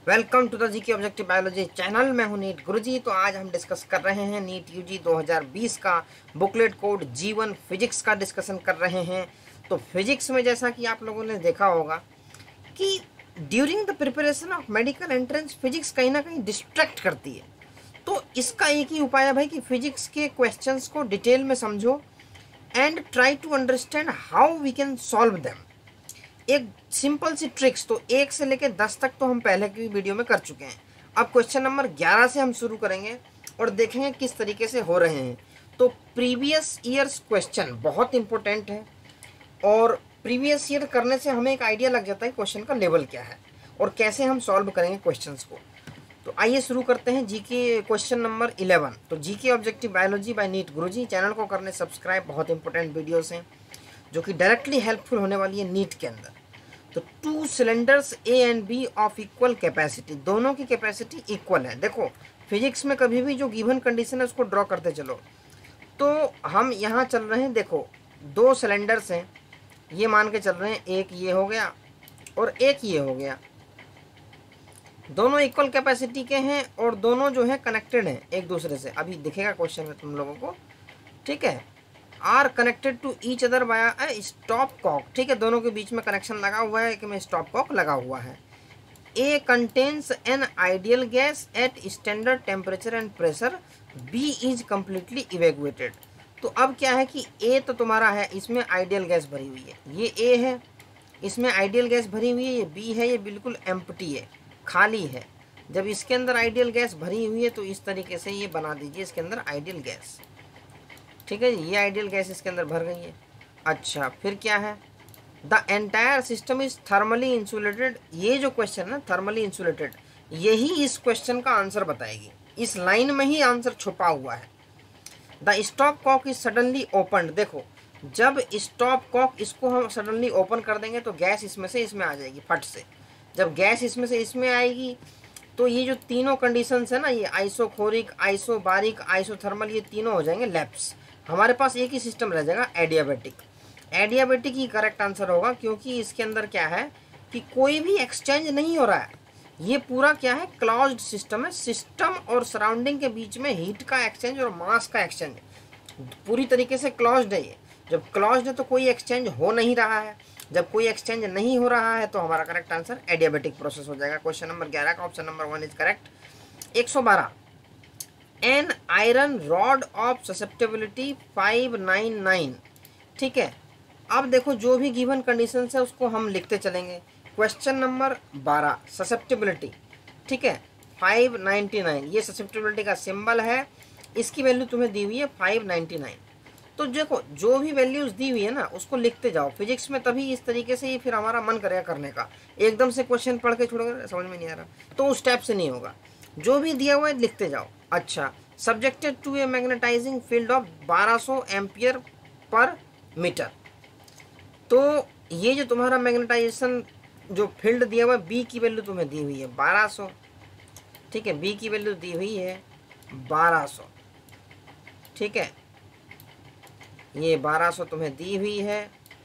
Welcome to the GK objective biology channel. मैं हूं NEET गुरुजी। तो आज हम डिस्कस कर रहे हैं नीट यूजी 2020 का बुकलेट कोड G1 फिजिक्स का डिस्कशन कर रहे हैं। तो फिजिक्स में जैसा कि आप लोगों ने देखा होगा कि during the preparation of medical entrance physics कहीं ना कहीं डिस्ट्रैक्ट करती है। तो इसका एक ही उपाय है भाई कि फिजिक्स के क्वेश्चंस को डिटेल में समझो and try to understand how we can solve them. एक सिंपल सी ट्रिक्स तो 1 से लेकर 10 तक तो हम पहले की वीडियो में कर चुके हैं। अब क्वेश्चन नंबर 11 से हम शुरू करेंगे और देखेंगे किस तरीके से हो रहे हैं। तो प्रीवियस ईयर्स क्वेश्चन बहुत इंपॉर्टेंट है और प्रीवियस ईयर करने से हमें एक आइडिया लग जाता है क्वेश्चन का लेवल क्या है और कैसे हम सॉल्व करेंगे क्वेश्चंस को। तो आइए शुरू करते हैं जीके क्वेश्चन नंबर 11। तो GK objective biology by NEET Guruji channel को करने सब्सक्राइब। बहुत इंपॉर्टेंट वीडियोस हैं जो कि डायरेक्टली हेल्पफुल होने वाली है नीट के अंदर। तो 2 cylinders A and B of equal capacity, दोनों की कैपेसिटी इक्वल है। देखो फिजिक्स में कभी भी जो गिवन कंडीशन है उसको ड्रॉ करते चलो। तो हम यहाँ चल रहे हैं, देखो 2 सिलेंडर्स हैं, ये मान के चल रहे हैं, एक ये हो गया और एक ये हो गया। दोनों इक्वल कैपेसिटी के हैं और दोनों जो है कनेक्टेड हैं एक दूसरे से। अभी दिखेगा क्वेश्चन में तुम लोगों को, ठीक है। Are connected to each other by a stop cock, ठीक है, दोनों के बीच में कनेक्शन लगा हुआ है, कि में स्टॉप कॉक लगा हुआ है। A contains an ideal gas at standard temperature and pressure, B is completely evacuated. तो अब क्या है कि ए तो तुम्हारा है, इसमें आइडियल गैस भरी हुई है, ये ए है, इसमें आइडियल गैस भरी हुई है, ये बी है, ये बिल्कुल एम्प्टी है, खाली है। जब इसके अंदर आइडियल गैस भरी हुई है तो इस तरीके से ये बना दीजिए इसके अंदर आइडियल गैस, ठीक है। ये आइडियल गैस इसके अंदर भर गई है। अच्छा फिर क्या है, the entire system is thermally insulated. ये जो क्वेश्चन है थर्मली इंसुलेटेड, यही इस क्वेश्चन का आंसर बताएगी, इस लाइन में ही आंसर छुपा हुआ है। The stop cock is suddenly open, देखो जब स्टॉप कॉक इसको हम सडनली ओपन कर देंगे तो गैस इसमें से इसमें आ जाएगी फट से। जब गैस इसमें से इसमें आएगी तो ये जो तीनों कंडीशंस है ना, ये आइसोकोरिक, आइसोबारिक, आइसोथर्मल, ये तीनों हो जाएंगे लैप्स। हमारे पास एक ही सिस्टम रह जाएगा एडियाबेटिक। एडियाबेटिक ही करेक्ट आंसर होगा क्योंकि इसके अंदर क्या है कि कोई भी एक्सचेंज नहीं हो रहा है। ये पूरा क्या है, क्लोज्ड सिस्टम है। सिस्टम और सराउंडिंग के बीच में हीट का एक्सचेंज और मास का एक्सचेंज पूरी तरीके से क्लोज्ड है। ये जब क्लोज्ड है तो कोई एक्सचेंज हो नहीं रहा है। जब कोई एक्सचेंज नहीं हो रहा है तो हमारा करेक्ट आंसर एडियाबेटिक प्रोसेस हो जाएगा। क्वेश्चन नंबर 11 का option number 1 is correct. 112 an iron rod of susceptibility 599, ठीक है। अब देखो जो भी गिवन कंडीशन है उसको हम लिखते चलेंगे। क्वेश्चन नंबर 12 ससेप्टेबिलिटी, ठीक है, 599, ये ससेप्टेबिलिटी का सिंबल है, इसकी वैल्यू तुम्हें दी हुई है 599। तो देखो जो भी वैल्यूज दी हुई है ना उसको लिखते जाओ। फिजिक्स में तभी इस तरीके से ही फिर हमारा मन करेगा करने का। एकदम से क्वेश्चन पढ़ के छोड़ोगे समझ में नहीं आ रहा तो उस टाइप से नहीं होगा, जो भी दिया हुआ है लिखते जाओ। अच्छा, subjected to a magnetizing field of 1200 ampere per metre. तो ये जो तुम्हारा मैग्नेटाइजेशन जो फील्ड दिया हुआ है, बी की वैल्यू तुम्हें दी हुई है 1200, ठीक है, बी की वैल्यू दी हुई है 1200, ठीक है, ये 1200 तुम्हें दी हुई है।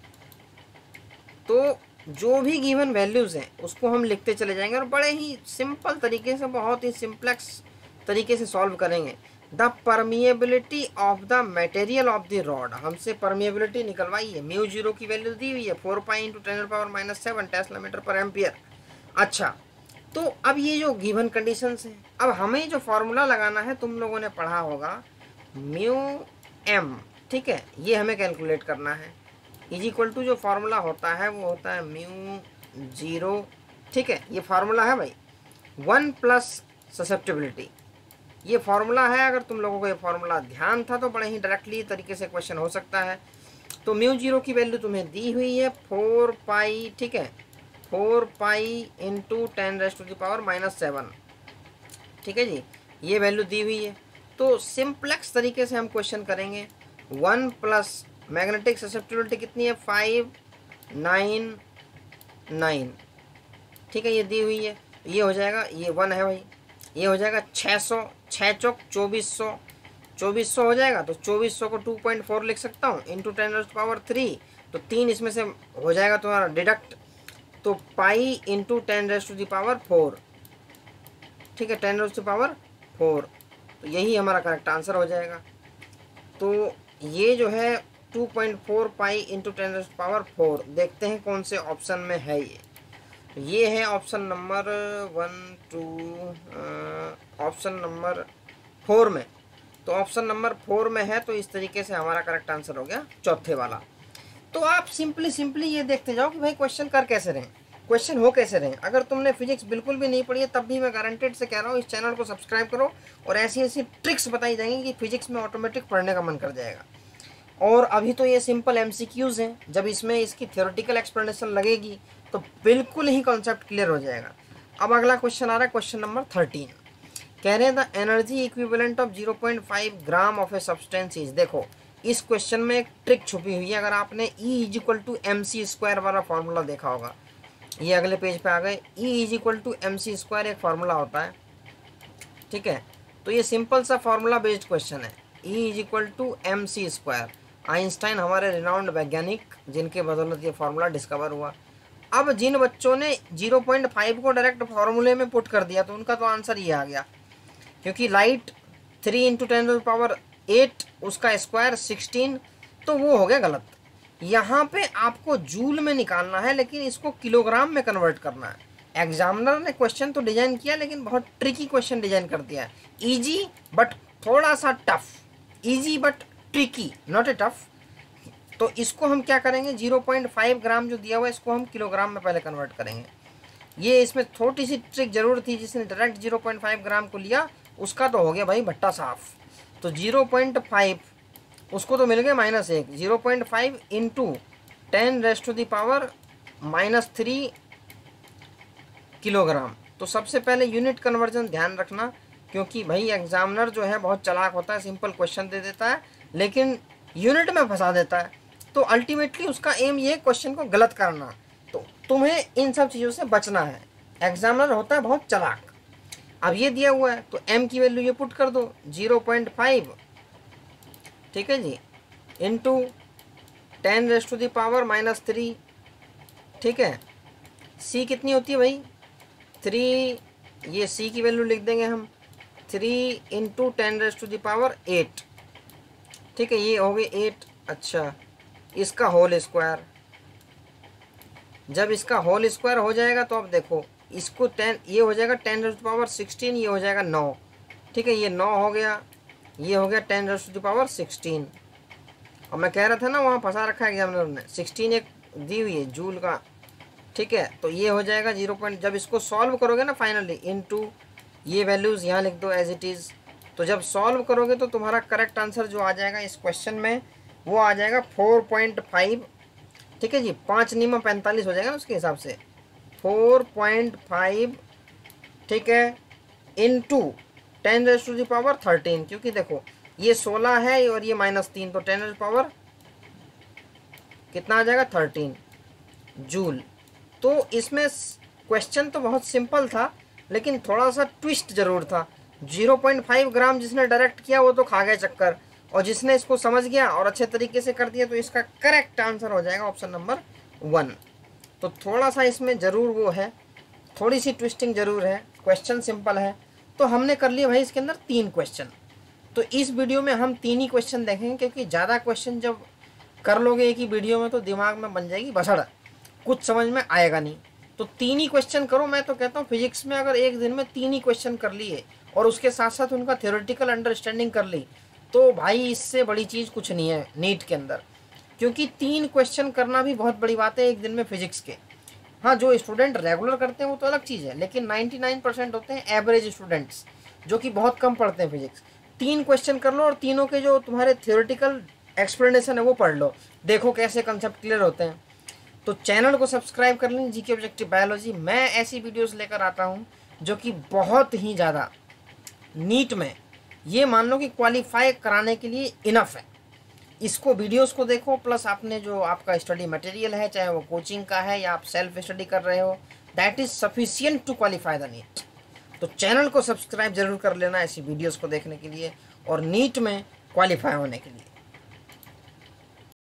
तो जो भी गिवन वैल्यूज हैं उसको हम लिखते चले जाएंगे और बड़े ही सिंपल तरीके से, बहुत ही सिंप्लेक्स तरीके से सॉल्व करेंगे। The permeability of the material of the rod, हमसे परमिएबिलिटी निकलवाई है, म्यू जीरो की वैल्यू दी हुई है 4 pi into 10⁻⁷ tesla metre per ampere. अच्छा तो अब ये जो गिवन कंडीशंस हैं, अब हमें जो फॉर्मूला लगाना है तुम लोगों ने पढ़ा होगा म्यू एम, ठीक है, ये हमें कैलकुलेट करना है। इज इक्वल टू जो फार्मूला होता है वो होता है म्यू जीरो, ठीक है, ये फार्मूला है भाई 1 प्लस ससेप्टेबिलिटी, ये फार्मूला है। अगर तुम लोगों को ये फार्मूला ध्यान था तो बड़े ही डायरेक्टली तरीके से क्वेश्चन हो सकता है। तो म्यू जीरो की वैल्यू तुम्हें दी हुई है 4 पाई, ठीक है, 4 पाई इंटू 10⁻⁻⁷, ठीक है जी, ये वैल्यू दी हुई है। तो सिंप्लेक्स तरीके से हम क्वेश्चन करेंगे। 1 प्लस मैग्नेटिक ससेप्टेबिलिटी कितनी है 599, ठीक है, ये दी हुई है, ये हो जाएगा, ये 1 है भाई, ये हो जाएगा 600, 6 चौक 2400, 2400 हो जाएगा। तो 2400 को 2.4 लिख सकता हूँ इंटू 10⁻3, तो 3 इसमें से हो जाएगा तुम्हारा डिडक्ट, तो पाई इंटू 10⁻4, ठीक है, 10⁴ तो यही हमारा करेक्ट आंसर हो जाएगा। तो ये जो है 2.4 पाई इंटू 10⁴ देखते हैं कौन से ऑप्शन में है ये है ऑप्शन नंबर 4 में। तो ऑप्शन नंबर 4 में है, तो इस तरीके से हमारा करेक्ट आंसर हो गया चौथे वाला। तो आप सिंपली ये देखते जाओ कि भाई क्वेश्चन कर कैसे रहे, क्वेश्चन हो कैसे रहे। अगर तुमने फिजिक्स बिल्कुल भी नहीं पढ़ी है तब भी मैं गारंटेड से कह रहा हूँ इस चैनल को सब्सक्राइब करो, और ऐसी ऐसी ट्रिक्स बताई जाएंगी कि फिजिक्स में ऑटोमेटिक पढ़ने का मन कर जाएगा। और अभी तो ये सिंपल MCQs हैं, जब इसमें इसकी थ्योरेटिकल एक्सप्लेनेशन लगेगी तो बिल्कुल ही कॉन्सेप्ट क्लियर हो जाएगा। अब अगला क्वेश्चन आ रहा है, क्वेश्चन नंबर 13। कह रहे हैं the energy equivalent of 0.5 gram of a substance is. देखो इस क्वेश्चन में एक ट्रिक छुपी हुई है। अगर आपने E=mc² वाला फॉर्मूला देखा होगा, ये अगले पेज पे आ गए। E=mc² एक फार्मूला होता है, ठीक है। तो ये सिंपल सा फार्मूला बेस्ड क्वेश्चन है। E=mc²। आइंस्टाइन हमारे रिनाउंड वैज्ञानिक, जिनके बदौलत ये फार्मूला डिस्कवर हुआ। अब जिन बच्चों ने 0.5 को डायरेक्ट फार्मूले में पुट कर दिया तो उनका तो आंसर ये आ गया, क्योंकि लाइट 3 × 10⁸ उसका स्क्वायर 16, तो वो हो गया गलत। यहाँ पे आपको जूल में निकालना है, लेकिन इसको किलोग्राम में कन्वर्ट करना है। एग्जामिनर ने क्वेश्चन तो डिजाइन किया, लेकिन बहुत ट्रिकी क्वेश्चन डिजाइन कर दिया है। इजी बट थोड़ा सा tough, easy but tricky, not a tough. तो इसको हम क्या करेंगे, 0.5 ग्राम जो दिया हुआ है इसको हम किलोग्राम में पहले कन्वर्ट करेंगे। ये इसमें थोड़ी सी ट्रिक जरूर थी, जिसने डायरेक्ट 0.5 ग्राम को लिया उसका तो हो गया भाई भट्टा साफ। तो 0.5 उसको तो मिल गया -1, 0.5 इंटू 10⁻³ किलोग्राम। तो सबसे पहले यूनिट कन्वर्जन ध्यान रखना, क्योंकि भाई एग्जामिनर जो है बहुत चालाक होता है, सिंपल क्वेश्चन दे देता है लेकिन यूनिट में फंसा देता है। तो अल्टीमेटली उसका एम ये क्वेश्चन को गलत करना। तो तुम्हें इन सब चीज़ों से बचना है। एग्जामिनर होता है बहुत चालाक। अब ये दिया हुआ है तो m की वैल्यू ये पुट कर दो 0.5, ठीक है जी, इंटू 10⁻⁻3, ठीक है। c कितनी होती है भाई 3, ये c की वैल्यू लिख देंगे हम 3 × 10⁸, ठीक है, ये हो गए 8। अच्छा, इसका होल स्क्वायर, जब इसका होल स्क्वायर हो जाएगा तो अब देखो इसको 10, ये हो जाएगा 10⁻16, ये हो जाएगा 9, ठीक है, ये 9 हो गया, ये हो गया 10⁻16। और मैं कह रहा था ना वहाँ फंसा रखा है एग्जामिनर ने, 16 एक दी हुई है जूल का, ठीक है। तो ये हो जाएगा 0. जब इसको सॉल्व करोगे ना फाइनली, इनटू ये वैल्यूज़ यहाँ लिख दो एज इट इज़। तो जब सॉल्व करोगे तो तुम्हारा करेक्ट आंसर जो आ जाएगा इस क्वेश्चन में वो आ जाएगा 4.5, ठीक है जी। 5 × 9 = 45 हो जाएगा उसके हिसाब से, 4.5, ठीक है, इंटू 10⁻13, क्योंकि देखो ये 16 है और ये -3, तो 10⁻, कितना आ जाएगा 13 जूल। तो इसमें क्वेश्चन तो बहुत सिंपल था, लेकिन थोड़ा सा ट्विस्ट जरूर था। 0.5 ग्राम जिसने डायरेक्ट किया वो तो खा गया चक्कर, और जिसने इसको समझ गया और अच्छे तरीके से कर दिया तो इसका करेक्ट आंसर हो जाएगा ऑप्शन नंबर 1। तो थोड़ा सा इसमें ज़रूर वो है, थोड़ी सी ट्विस्टिंग ज़रूर है। क्वेश्चन सिंपल है, तो हमने कर लिया भाई इसके अंदर 3 क्वेश्चन। तो इस वीडियो में हम 3 ही क्वेश्चन देखेंगे, क्योंकि ज़्यादा क्वेश्चन जब कर लोगे एक ही वीडियो में तो दिमाग में बन जाएगी बसड़, कुछ समझ में आएगा नहीं। तो 3 ही क्वेश्चन करो। मैं तो कहता हूँ फिजिक्स में अगर एक दिन में 3 ही क्वेश्चन कर लिए और उसके साथ साथ उनका थ्योरेटिकल अंडरस्टैंडिंग कर ली, तो भाई इससे बड़ी चीज़ कुछ नहीं है नीट के अंदर। क्योंकि 3 क्वेश्चन करना भी बहुत बड़ी बात है एक दिन में फिजिक्स के। हाँ, जो स्टूडेंट रेगुलर करते हैं वो तो अलग चीज़ है, लेकिन 99% होते हैं एवरेज स्टूडेंट्स जो कि बहुत कम पढ़ते हैं फिजिक्स। 3 क्वेश्चन कर लो और तीनों के जो तुम्हारे थ्योरेटिकल एक्सप्लेनेशन है वो पढ़ लो, देखो कैसे कंसेप्ट क्लियर होते हैं। तो चैनल को सब्सक्राइब कर लें, जीके ऑब्जेक्टिव बायोलॉजी। मैं ऐसी वीडियोस लेकर आता हूँ जो कि बहुत ही ज़्यादा नीट में ये मान लो कि क्वालिफाई कराने के लिए इनफ है। इसको वीडियोस को देखो, प्लस आपने जो आपका स्टडी मटेरियल है, चाहे वो कोचिंग का है या आप सेल्फ स्टडी कर रहे हो, that is sufficient to qualify the NEET. तो चैनल को सब्सक्राइब जरूर कर लेना ऐसी वीडियोस को देखने के लिए और नीट में क्वालिफाई होने के लिए।